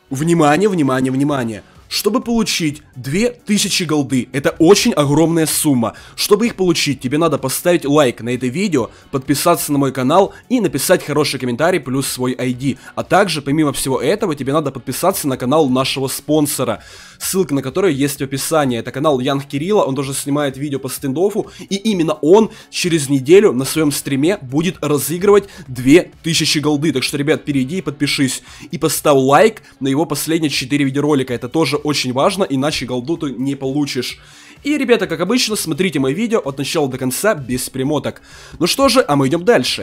Внимание, внимание, внимание. Чтобы получить 2000 голды, это очень огромная сумма. Чтобы их получить, тебе надо поставить лайк на это видео, подписаться на мой канал и написать хороший комментарий плюс свой ID. А также, помимо всего этого, тебе надо подписаться на канал нашего спонсора, ссылка на который есть в описании. Это канал Янг Кирилла, он тоже снимает видео по стендоффу, и именно он через неделю на своем стриме будет разыгрывать 2000 голды. Так что, ребят, перейди и подпишись. И поставь лайк на его последние 4 видеоролика, это тоже очень важно, иначе голду ты не получишь. И, ребята, как обычно, смотрите мои видео от начала до конца без примоток. Ну что же, а мы идем дальше.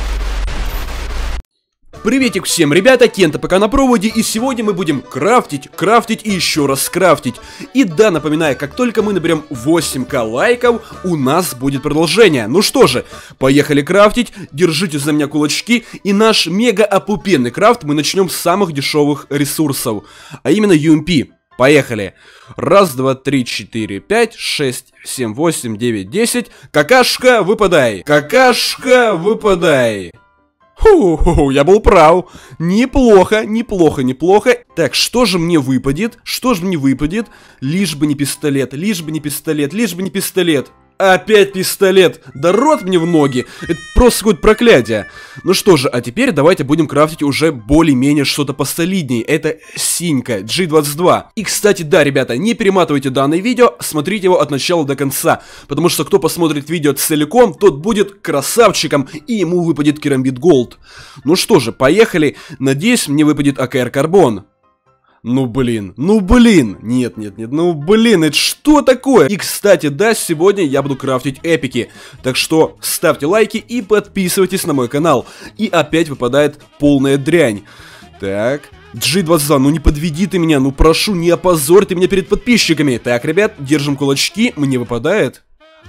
Приветик всем, ребята, Кента пока на проводе, и сегодня мы будем крафтить и еще раз крафтить. И да, напоминаю, как только мы наберем 8к лайков, у нас будет продолжение. Ну что же, поехали крафтить, держите за меня кулачки, и наш мега опупенный крафт мы начнем с самых дешевых ресурсов, а именно UMP. Поехали. Раз, два, три, четыре, пять, шесть, семь, восемь, девять, 10. Какашка, выпадай. Какашка, выпадай. Ху-ху-ху, я был прав. Неплохо, неплохо, неплохо. Так, что же мне выпадет? Что же мне выпадет? Лишь бы не пистолет, лишь бы не пистолет, лишь бы не пистолет. Опять пистолет. Да рот мне в ноги. Это просто какое-то проклятие. Ну что же, а теперь давайте будем крафтить уже более-менее что-то посолиднее. Это синька G22. И, кстати, да, ребята, не перематывайте данное видео, смотрите его от начала до конца. Потому что кто посмотрит видео целиком, тот будет красавчиком, и ему выпадет керамбит голд. Ну что же, поехали. Надеюсь, мне выпадет АКР карбон. Ну блин, нет, ну блин, это что такое? И кстати, да, сегодня я буду крафтить эпики, так что ставьте лайки и подписывайтесь на мой канал. И опять выпадает полная дрянь. Так, G22, ну не подведи ты меня, ну прошу, не опозорь ты меня перед подписчиками. Так, ребят, держим кулачки, мне выпадает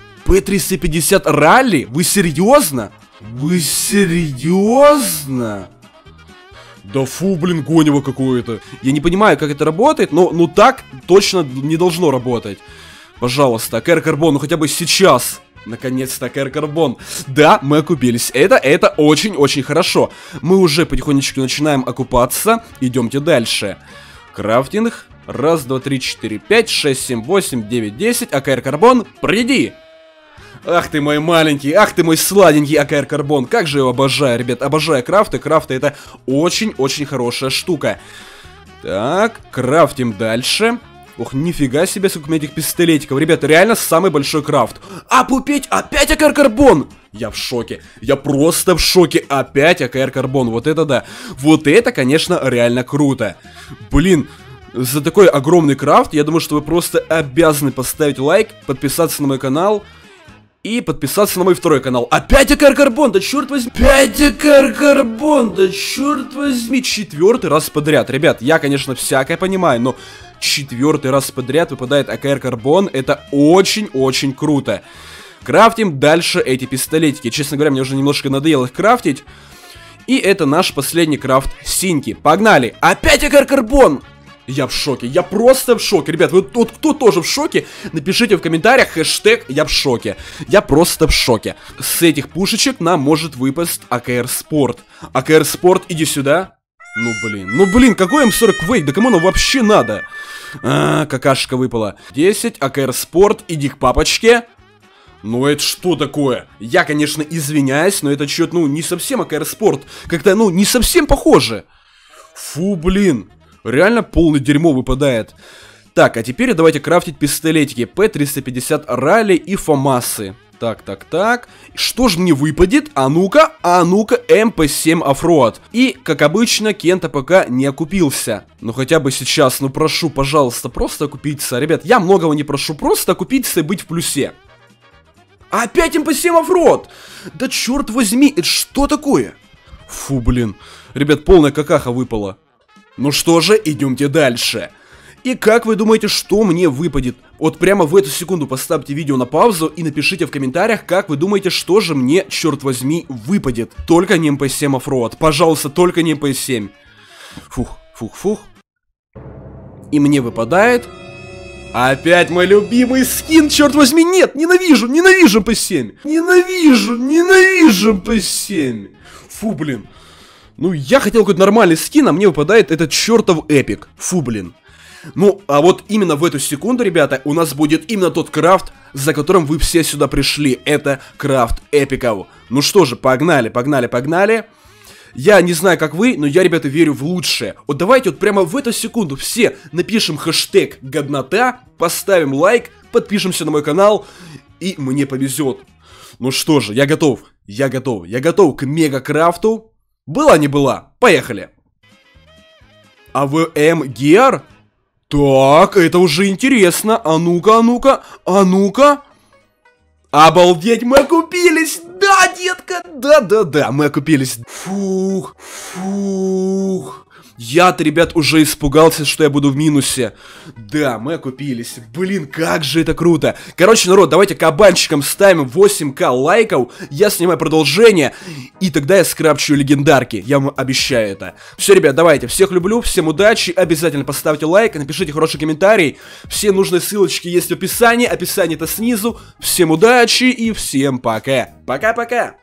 P350 ралли? Вы серьезно? Вы серьезно? Да фу, блин, гонево какое-то. Я не понимаю, как это работает, но ну так точно не должно работать. Пожалуйста, АКР карбон, ну хотя бы сейчас. Наконец-то АКР карбон. Да, мы окупились. Это очень-очень хорошо. Мы уже потихонечку начинаем окупаться. Идемте дальше. Крафтинг. Раз, два, три, четыре, пять, шесть, семь, восемь, девять, 10. АКР карбон, приди. Ах ты мой маленький, ах ты мой сладенький АКР карбон. Как же я его обожаю, ребят, обожаю крафты. Крафты это очень-очень хорошая штука. Так, крафтим дальше. Ох, нифига себе, сколько у меня этих пистолетиков. Ребята, реально самый большой крафт. Опупеть, опять АКР карбон. Я в шоке, я просто в шоке. Опять АКР карбон, вот это да. Вот это, конечно, реально круто. Блин. За такой огромный крафт, я думаю, что вы просто обязаны поставить лайк, подписаться на мой канал и подписаться на мой второй канал. Опять АКР карбон, да черт возьми. Опять АКР карбон, да черт возьми. 4-й раз подряд. Ребят, я, конечно, всякое понимаю, но 4-й раз подряд выпадает АКР карбон. Это очень-очень круто. Крафтим дальше эти пистолетики. Честно говоря, мне уже немножко надоело их крафтить. И это наш последний крафт синьки. Погнали. Опять АКР карбон. Я в шоке, я просто в шоке. Ребят, вы вот кто тоже в шоке, напишите в комментариях хэштег «Я в шоке». Я просто в шоке. С этих пушечек нам может выпасть АКР Спорт. АКР Спорт, иди сюда. Ну блин, какой М40 Quake, да кому оно вообще надо? Какашка выпала. 10, АКР Спорт, иди к папочке. Ну это что такое? Я, конечно, извиняюсь, но это что-то, ну, не совсем АКР Спорт. Как-то, ну, не совсем похоже. Фу, блин. Реально полное дерьмо выпадает. Так, а теперь давайте крафтить пистолетики. P350 ралли и фомасы. Так. Что же мне выпадет? А ну-ка, МП7 оффроад. И, как обычно, Кента пока не окупился. Ну хотя бы сейчас, ну прошу, пожалуйста, просто окупиться. Ребят, я многого не прошу, просто окупиться и быть в плюсе. Опять МП7 оффроад! Да черт возьми, это что такое? Фу, блин. Ребят, полная какаха выпала. Ну что же, идемте дальше. И как вы думаете, что мне выпадет? Вот прямо в эту секунду поставьте видео на паузу и напишите в комментариях, как вы думаете, что же мне, черт возьми, выпадет. Только не МП7 оффроад. Пожалуйста, только не МП7. Фух. И мне выпадает... Опять мой любимый скин, черт возьми, нет, ненавижу МП7. Ненавижу МП7. Фу, блин. Ну, я хотел какой-то нормальный скин, а мне выпадает этот чертов эпик. Фу, блин. Ну, а вот именно в эту секунду, ребята, у нас будет именно тот крафт, за которым вы все сюда пришли. Это крафт эпиков. Ну что же, погнали, погнали, погнали. Я не знаю, как вы, но я, ребята, верю в лучшее. Вот давайте вот прямо в эту секунду все напишем хэштег годнота, поставим лайк, подпишемся на мой канал, и мне повезет. Ну что же, я готов, я готов, я готов к мега-крафту. Была не была, поехали. АВМ Геар? Так, это уже интересно. А ну-ка, а ну-ка, а ну-ка. Обалдеть, мы окупились! Да, детка! Да-да-да, мы окупились. Фух, фух. Я-то, ребят, уже испугался, что я буду в минусе. Да, мы окупились. Блин, как же это круто. Короче, народ, давайте кабанчикам ставим 8к лайков. Я снимаю продолжение. И тогда я скрапчу легендарки. Я вам обещаю это. Все, ребят, давайте. Всех люблю, всем удачи. Обязательно поставьте лайк, напишите хороший комментарий. Все нужные ссылочки есть в описании. Описание-то снизу. Всем удачи и всем пока. Пока-пока.